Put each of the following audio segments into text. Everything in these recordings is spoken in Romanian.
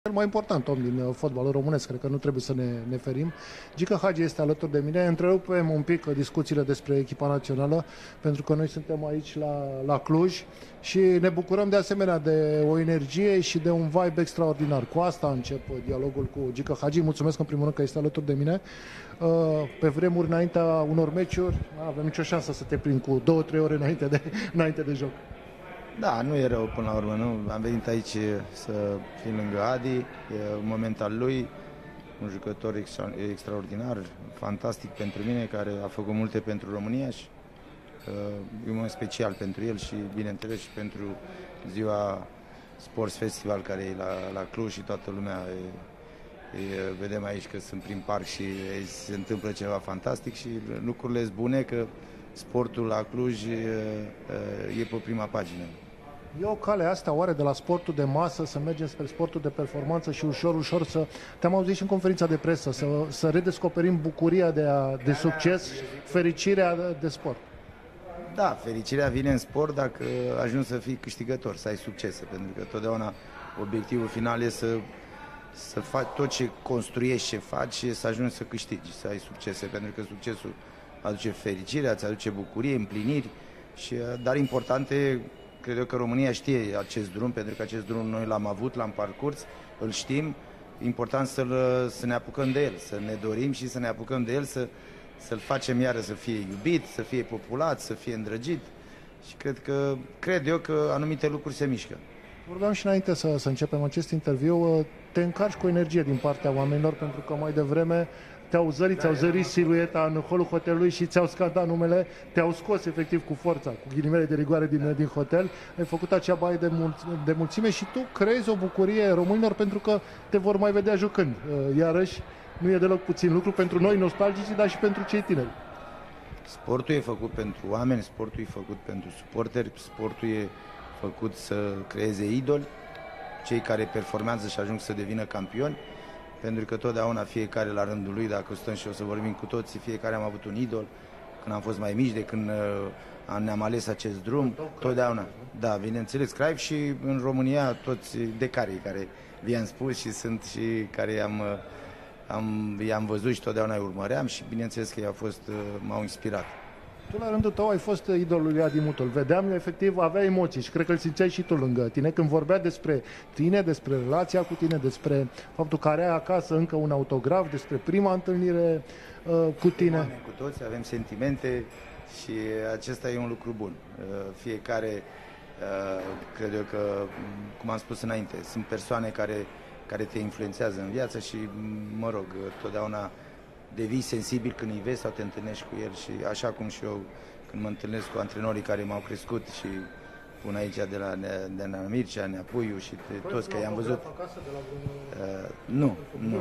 Cel mai important om din fotbalul românesc, cred că nu trebuie să ne ferim. Gică Hagi este alături de mine. Întrerupem un pic discuțiile despre echipa națională, pentru că noi suntem aici la Cluj și ne bucurăm de asemenea de o energie și de un vibe extraordinar. Cu asta încep dialogul cu Gică Hagi. Mulțumesc în primul rând că este alături de mine. Pe vremuri, înaintea unor meciuri, nu avem nicio șansă să te prind cu 2-3 ore înainte de joc. Da, nu e rău până la urmă, nu? Am venit aici să fim lângă Adi, e un moment al lui, un jucător extraordinar, fantastic pentru mine, care a făcut multe pentru România și e un moment special pentru el și, bineînțeles, și pentru ziua Sports Festival care e la Cluj și toată lumea vedem aici că sunt prin parc și se întâmplă ceva fantastic și lucrurile sunt bune că sportul la Cluj e pe prima pagină. E o cale asta oare de la sportul de masă să mergem spre sportul de performanță și ușor să... Te-am auzit și în conferința de presă, să redescoperim bucuria de succes, fericirea de sport. Da, fericirea vine în sport dacă ajungi să fii câștigător, să ai succese, pentru că totdeauna obiectivul final e să faci tot ce construiești, ce faci și să ajungi să câștigi, să ai succese, pentru că succesul aduce fericire, îți aduce bucurie, împliniri, dar importante, cred eu că România știe acest drum, pentru că acest drum noi l-am avut, l-am parcurs, îl știm, important să ne apucăm de el, să ne dorim și să ne apucăm de el, să-l facem iară să fie iubit, să fie populat, să fie îndrăgit și cred eu că anumite lucruri se mișcă. Vorbeam și înainte să începem acest interviu, te încarci cu energie din partea oamenilor, pentru că mai devreme ți-au zărit silueta în holul hotelului și ți-au scandat numele, te-au scos efectiv cu forța, cu ghilimele de rigoare din hotel, ai făcut acea baie de mulțime și tu creezi o bucurie românilor pentru că te vor mai vedea jucând. Iarăși, nu e deloc puțin lucru pentru noi nostalgici, dar și pentru cei tineri. Sportul e făcut pentru oameni, sportul e făcut pentru suporteri, sportul e făcut să creeze idoli, cei care performează și ajung să devină campioni, pentru că totdeauna fiecare la rândul lui, dacă stăm și o să vorbim cu toții, fiecare am avut un idol, când am fost mai mici, de când ne-am ales acest drum, totdeauna. Da, bineînțeles, Craiff și în România toți decarii care vi-am spus și sunt și care i-am văzut și totdeauna îi urmăream și bineînțeles că m-au inspirat. Tu la rândul tău ai fost idolul lui Adi Mutul. Vedeam, efectiv, avea emoții și cred că îl simțeai și tu lângă tine când vorbea despre tine, despre relația cu tine, despre faptul că are acasă încă un autograf, despre prima întâlnire cu tine. Cu toți avem sentimente și acesta e un lucru bun. Fiecare, cred eu că, cum am spus înainte, sunt persoane care te influențează în viață și, mă rog, totdeauna devii sensibil când îi vezi sau te întâlnești cu el și așa cum și eu când mă întâlnesc cu antrenorii care m-au crescut și pun aici de la Mircea, Nea Puiu și toți că i-am văzut. Nu.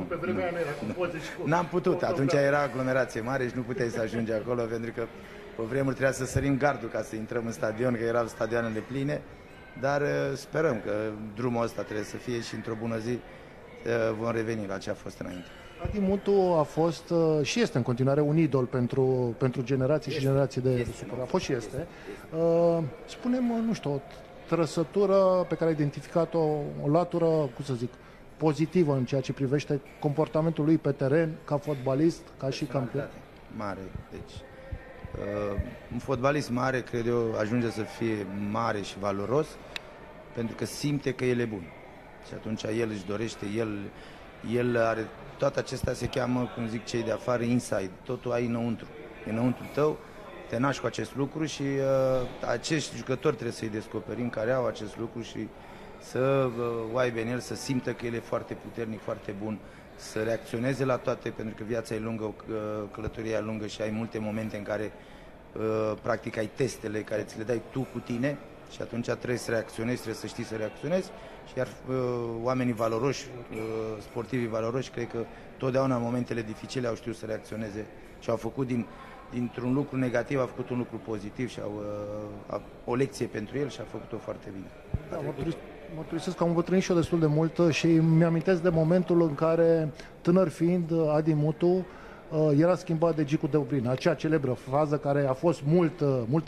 N-am putut, atunci era aglomerație mare și nu puteai să ajungi acolo pentru că pe vremuri trebuia să sărim gardul ca să intrăm în stadion, că erau stadioanele pline, dar sperăm că drumul ăsta trebuie să fie și într-o bună zi vom reveni la ce a fost înainte. Adi Mutu a fost și este în continuare un idol pentru generații și generații de suport. A fost și este. Spune-mă, nu știu, o trăsătură pe care ai identificat-o, o latură, cum să zic, pozitivă în ceea ce privește comportamentul lui pe teren, ca fotbalist, ca și campion. Mare. Deci, un fotbalist mare, cred eu, ajunge să fie mare și valoros pentru că simte că el e bun. Și atunci el își dorește, el are, toate acestea se cheamă, cum zic cei de afară, inside, totul ai înăuntru, e înăuntru tău, te naști cu acest lucru și acești jucători trebuie să-i descoperim care au acest lucru și să o aibă în el, să simtă că el e foarte puternic, foarte bun, să reacționeze la toate, pentru că viața e lungă, călătoria e lungă și ai multe momente în care practic ai testele care ți le dai tu cu tine și atunci trebuie să reacționezi, trebuie să știi să reacționezi. Iar oamenii valoroși, sportivii valoroși, cred că totdeauna în momentele dificile au știut să reacționeze și au făcut dintr-un lucru negativ, au făcut un lucru pozitiv și au o lecție pentru el și a făcut-o foarte bine. Da, mărturisesc că am îmbătrânit și eu destul de mult și mi-amintesc de momentul în care, tânăr fiind, Adi Mutu era schimbat de Gicu Deubrin, acea celebră frază care a fost mult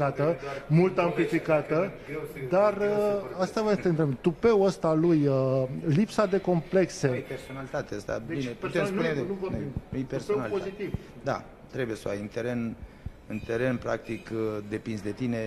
amplificată, dar asta vă întreb, tupeul ăsta lui, lipsa de complexe. Personalitatea asta, Deci, bine, putem spune e personalitate. pozitiv. Da, trebuie să o ai în teren, practic, depinzi de tine,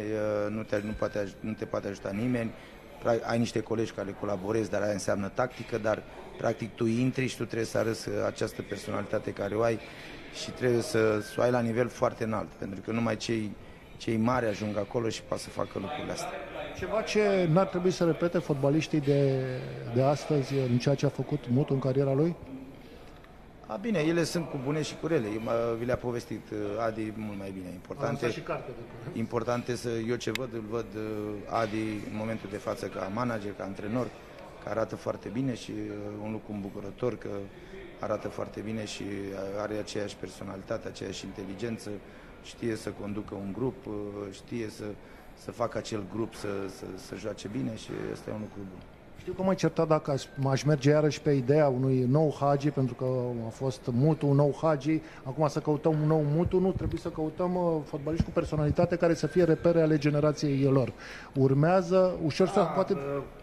nu te poate ajuta nimeni. Ai niște colegi care colaborezi, dar aia înseamnă tactică, dar practic tu intri și tu trebuie să arăți această personalitate care o ai și trebuie să o ai la nivel foarte înalt, pentru că numai cei mari ajung acolo și poate să facă lucrurile astea. Ceva ce n-ar trebui să repete fotbaliștii de astăzi în ceea ce a făcut Mutu în cariera lui? Bine, ele sunt cu bune și cu rele. Vi le-a povestit Adi mult mai bine. Important este eu ce îl văd Adi în momentul de față ca manager, ca antrenor, că arată foarte bine și un lucru îmbucurător că arată foarte bine și are aceeași personalitate, aceeași inteligență, știe să conducă un grup, știe să facă acel grup să joace bine și ăsta e un lucru bun. Știu că m-ai certat dacă aș merge iarăși pe ideea unui nou Hagi, pentru că a fost Mutu, un nou Hagi, acum să căutăm un nou Mutu, nu, trebuie să căutăm fotbaliști cu personalitate care să fie repere ale generației lor. Urmează, ușor să poate...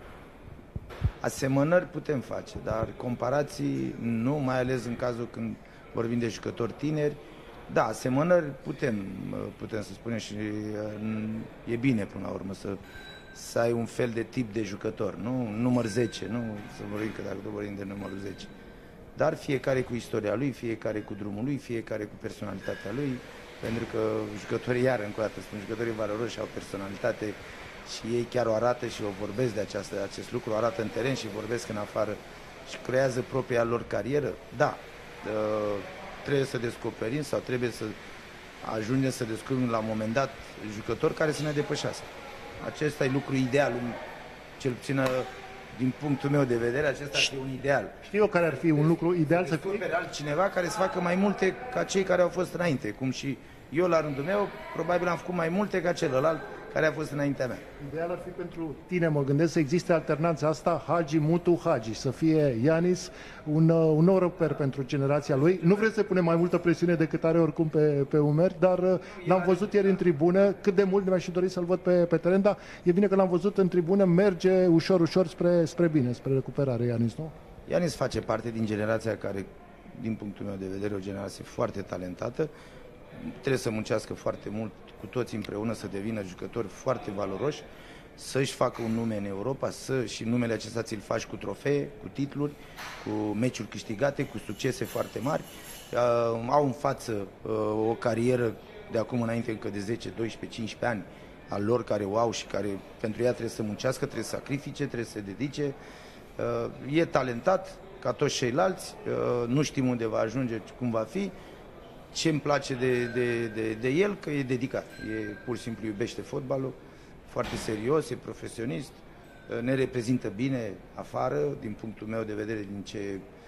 Asemănări putem face, dar comparații nu, mai ales în cazul când vorbim de jucători tineri. Da, asemănări putem să spunem și e bine până la urmă să ai un fel de tip de jucător, nu număr 10, nu să vorbim că dacă vorbim de numărul 10. Dar fiecare cu istoria lui, fiecare cu drumul lui, fiecare cu personalitatea lui, pentru că jucătorii, iar încă o dată spun, jucătorii valoroși au personalitate și ei chiar o arată și o vorbesc de acest lucru, o arată în teren și vorbesc în afară și creează propria lor carieră. Da, trebuie să descoperim sau trebuie să ajungem să descoperim la un moment dat jucători care să ne depășească. Acesta e lucru ideal, cel puțin din punctul meu de vedere, acesta ar fi un ideal. Știu eu care ar fi un lucru ideal să fie? Altcineva care să facă mai multe ca cei care au fost înainte, cum și eu la rândul meu, probabil am făcut mai multe ca celălalt care a fost înaintea mea. Ideal ar fi pentru tine, mă gândesc, să existe alternanța asta, Hagi, Mutu, Hagi, să fie Ianis un nou reper pentru generația lui. Nu vreți să punem mai multă presiune decât are oricum pe umeri, dar l-am văzut ieri în tribună, cât de mult mi-aș fi dorit să-l văd pe teren, dar e bine că l-am văzut în tribună, merge ușor spre bine, spre recuperare, Ianis, nu? Ianis face parte din generația care, din punctul meu de vedere, o generație foarte talentată. Trebuie să muncească foarte mult cu toți împreună să devină jucători foarte valoroși, să-și facă un nume în Europa, și numele acesta ți-l faci cu trofee, cu titluri, cu meciuri câștigate, cu succese foarte mari. Au în față o carieră de acum înainte încă de 10, 12, 15 ani al lor care o au și care pentru ea trebuie să muncească, trebuie să sacrifice, trebuie să se dedice. E talentat ca toți ceilalți, nu știm unde va ajunge, cum va fi. Ce îmi place de el, că e dedicat, pur și simplu iubește fotbalul, foarte serios, e profesionist, ne reprezintă bine afară, din punctul meu de vedere, din ce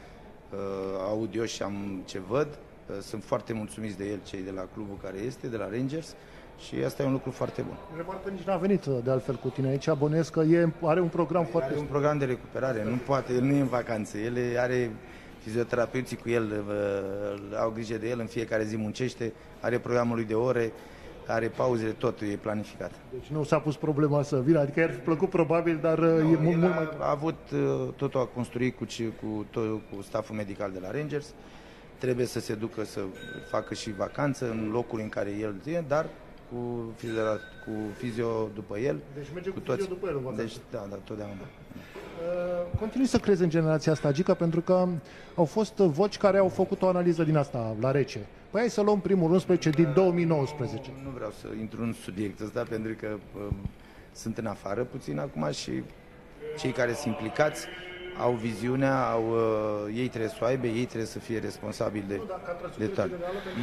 aud eu și ce văd. Sunt foarte mulțumiți de el, cei de la clubul care este, de la Rangers, și asta e un lucru foarte bun. Remarcă nici n-a venit de altfel cu tine aici, bănuiesc că are un program foarte... Are un program de recuperare, nu poate, el nu e în vacanță, el are... Fizioterapeuții cu el au grijă de el, în fiecare zi muncește, are programul lui de ore, are pauzele, totul e planificat. Deci nu s-a pus problema să vină, adică i-ar fi plăcut probabil, dar e mult mai... A avut, totul a construit cu stafful medical de la Rangers, trebuie să se ducă să facă și vacanță în locuri în care el e, dar cu fizio după el. Deci merge cu toți. fizio după el. Deci, da, totdeauna. Continui să crezi în generația asta, Gica, pentru că au fost voci care au făcut o analiză din asta la rece. Păi hai să luăm primul 11 din 2019. Nu vreau să intru în subiectul ăsta pentru că sunt în afară puțin acum și cei care sunt implicați au viziunea, ei trebuie să o aibă, ei trebuie să fie responsabili de tot.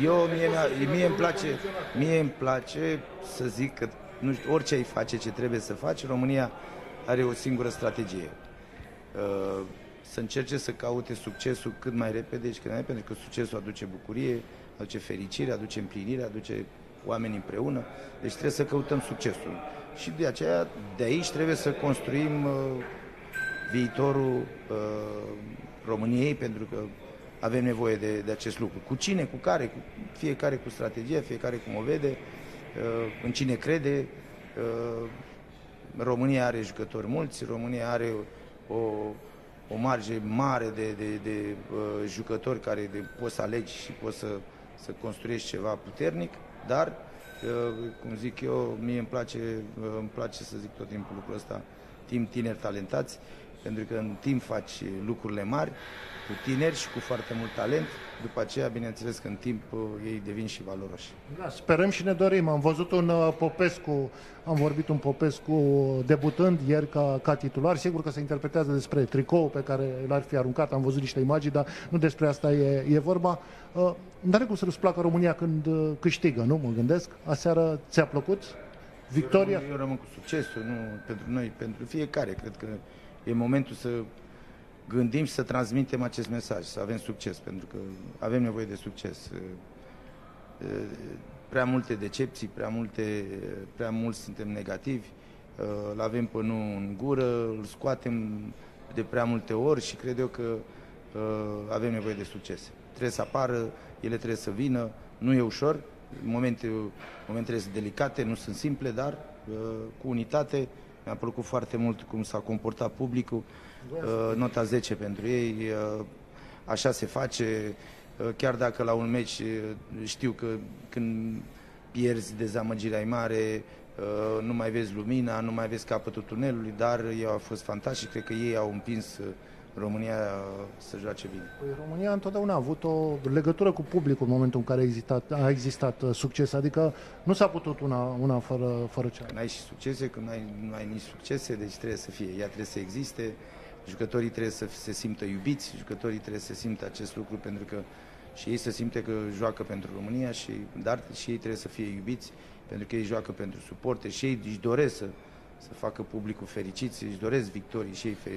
Mie îmi place să zic că nu știu, orice ai face, ce trebuie să faci, România are o singură strategie. Să încerce să caute succesul cât mai repede și cât mai repede, pentru că succesul aduce bucurie, aduce fericire, aduce împlinire, aduce oameni împreună. Deci trebuie să căutăm succesul. Și de aceea, de aici trebuie să construim viitorul României, pentru că avem nevoie de acest lucru. Cu cine, cu care, fiecare cu strategie, fiecare cum o vede, în cine crede. România are jucători mulți, România are o marge mare de jucători care poți să alegi și poți să construiești ceva puternic, dar, cum zic eu, mie îmi place să zic tot timpul lucrul ăsta, timp tineri talentați, pentru că în timp faci lucrurile mari, cu tineri și cu foarte mult talent, după aceea, bineînțeles că în timp ei devin și valoroși. Da, sperăm și ne dorim. Am văzut un Popescu, am vorbit un Popescu debutând ieri ca titular. Sigur că se interpretează despre tricou pe care l-ar fi aruncat, am văzut niște imagini, dar nu despre asta e vorba. N-are cum să nu-ți placă România când câștigă, nu? Mă gândesc. Aseară ți-a plăcut victoria? Eu rămân cu succesul, nu pentru noi, pentru fiecare. Cred că e momentul să gândim și să transmitem acest mesaj, să avem succes, pentru că avem nevoie de succes. Prea multe decepții, prea mulți suntem negativi, îl avem pe nu în gură, îl scoatem de prea multe ori și cred eu că avem nevoie de succes. Trebuie să apară, ele trebuie să vină, nu e ușor, momentele sunt delicate, nu sunt simple, dar cu unitate. Mi-a plăcut foarte mult cum s-a comportat publicul, nota 10 pentru ei, așa se face, chiar dacă la un meci știu că când pierzi dezamăgirea e mare, nu mai vezi lumina, nu mai vezi capătul tunelului, dar ei au fost fantastici, cred că ei au împins România să joace bine. Păi România întotdeauna a avut o legătură cu publicul în momentul în care a existat succes, adică nu s-a putut una fără cealaltă. Când ai și succese, când nu ai nici succese, deci trebuie să fie, ea trebuie să existe, jucătorii trebuie să se simtă iubiți, jucătorii trebuie să simtă acest lucru pentru că și ei să simte că joacă pentru România, dar și ei trebuie să fie iubiți pentru că ei joacă pentru suporte și ei își doresc să facă publicul fericit, își doresc victorii și ei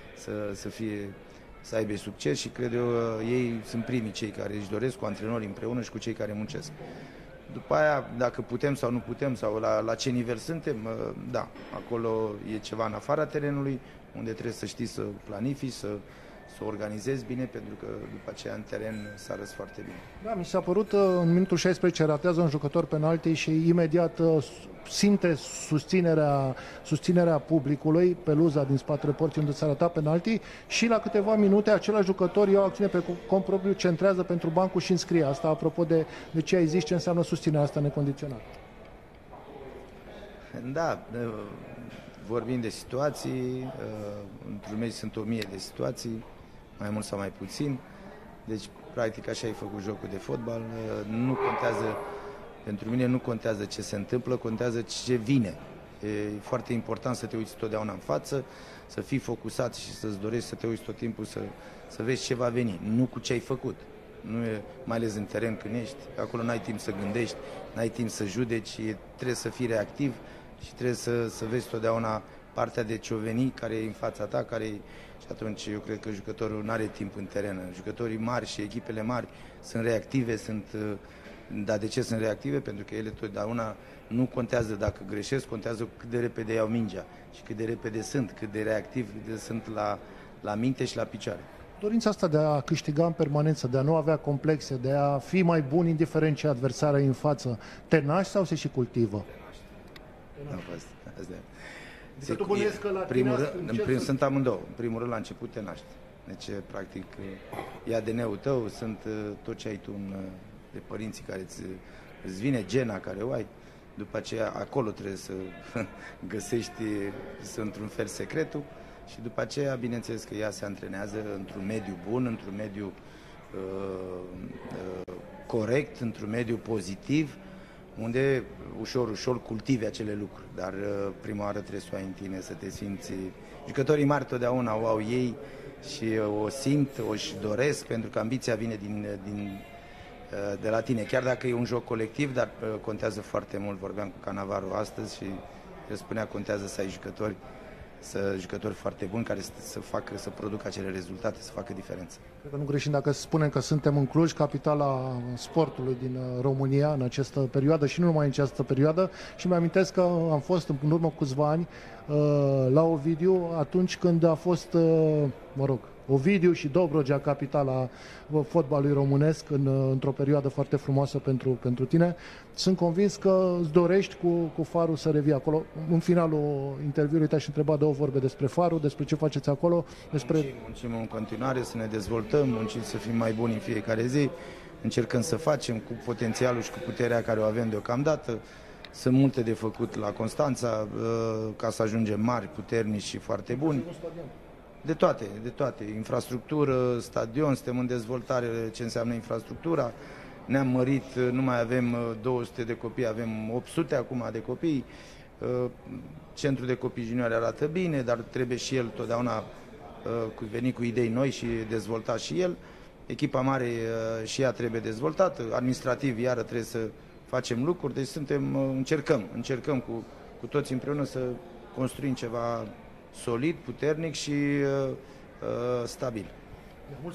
să aibă succes și cred eu ei sunt primii cei care își doresc cu antrenorii împreună și cu cei care muncesc. După aia, dacă putem sau nu putem sau la ce nivel suntem, da, acolo e ceva în afara terenului, unde trebuie să știi să planifici, să organizezi bine, pentru că după aceea în teren s-a arăs foarte bine. Da, mi s-a părut în minutul 16 ratează un jucător penalti și imediat simte susținerea publicului pe luza din spatele porții unde s-a ratat penalti și la câteva minute același jucător ia o acțiune pe cont propriu, centrează pentru bancul și înscrie. Asta apropo de ce ai zis, ce înseamnă susținerea asta necondiționată. Da, vorbim de situații, într-un meci sunt 1000 de situații, mai mult sau mai puțin, deci practic așa ai făcut jocul de fotbal, nu contează, pentru mine nu contează ce se întâmplă, contează ce vine. E foarte important să te uiți totdeauna în față, să fii focusat și să-ți dorești să te uiți tot timpul să vezi ce va veni, nu cu ce ai făcut. Nu e, mai ales în teren când ești, acolo n-ai timp să gândești, n-ai timp să judeci, trebuie să fii reactiv și trebuie să vezi totdeauna partea de ce-o veni, care e în fața ta, și atunci eu cred că jucătorul nu are timp în teren. Jucătorii mari și echipele mari sunt reactive, dar de ce sunt reactive? Pentru că ele totdeauna nu contează dacă greșesc, contează cât de repede iau mingea și cât de repede sunt, cât de reactiv sunt la minte și la picioare. Dorința asta de a câștiga în permanență, de a nu avea complexe, de a fi mai bun indiferent ce adversar ai în față, te naști sau se și cultivă? Sunt amândouă. În primul rând, la început te naști. Deci, practic, e ADN-ul tău, sunt tot ce ai tu de părinții care îți vine, gena care o ai. După aceea, acolo trebuie să găsești, într-un fel, secretul. Și după aceea, bineînțeles că ea se antrenează într-un mediu bun, într-un mediu corect, într-un mediu pozitiv, unde ușor cultivi acele lucruri, dar prima oară trebuie să o ai în tine, să te simți. Jucătorii mari totdeauna o au ei și o simt, o-și doresc, pentru că ambiția vine de la tine, chiar dacă e un joc colectiv, dar contează foarte mult. Vorbeam cu Cannavaro astăzi și el spunea contează să ai jucători foarte buni care să producă acele rezultate, să facă diferență. Cred că nu greșim dacă spunem că suntem în Cluj, capitala sportului din România în această perioadă și nu numai în această perioadă, și mi-amintesc că am fost în urmă cu câțiva ani la Ovidiu atunci când a fost, Ovidiu și Dobrogea, capitala fotbalului românesc, într-o perioadă foarte frumoasă pentru tine. Sunt convins că îți dorești cu Farul să revii acolo. În finalul interviului te-aș întreba 2 vorbe despre Farul, despre ce faceți acolo, despre... Muncim în continuare să ne dezvoltăm, muncim să fim mai buni în fiecare zi, încercăm să facem cu potențialul și cu puterea care o avem deocamdată. Sunt multe de făcut la Constanța ca să ajungem mari, puternici și foarte buni. De toate. Infrastructură, stadion, suntem în dezvoltare ce înseamnă infrastructura. Ne-am mărit, nu mai avem 200 de copii, avem 800 acum de copii. Centrul de copii juniori arată bine, dar trebuie și el totdeauna veni cu idei noi și dezvolta și el. Echipa mare și ea trebuie dezvoltată, administrativ iară trebuie să facem lucruri, deci încercăm cu toți împreună să construim ceva solid, puternic și stabil.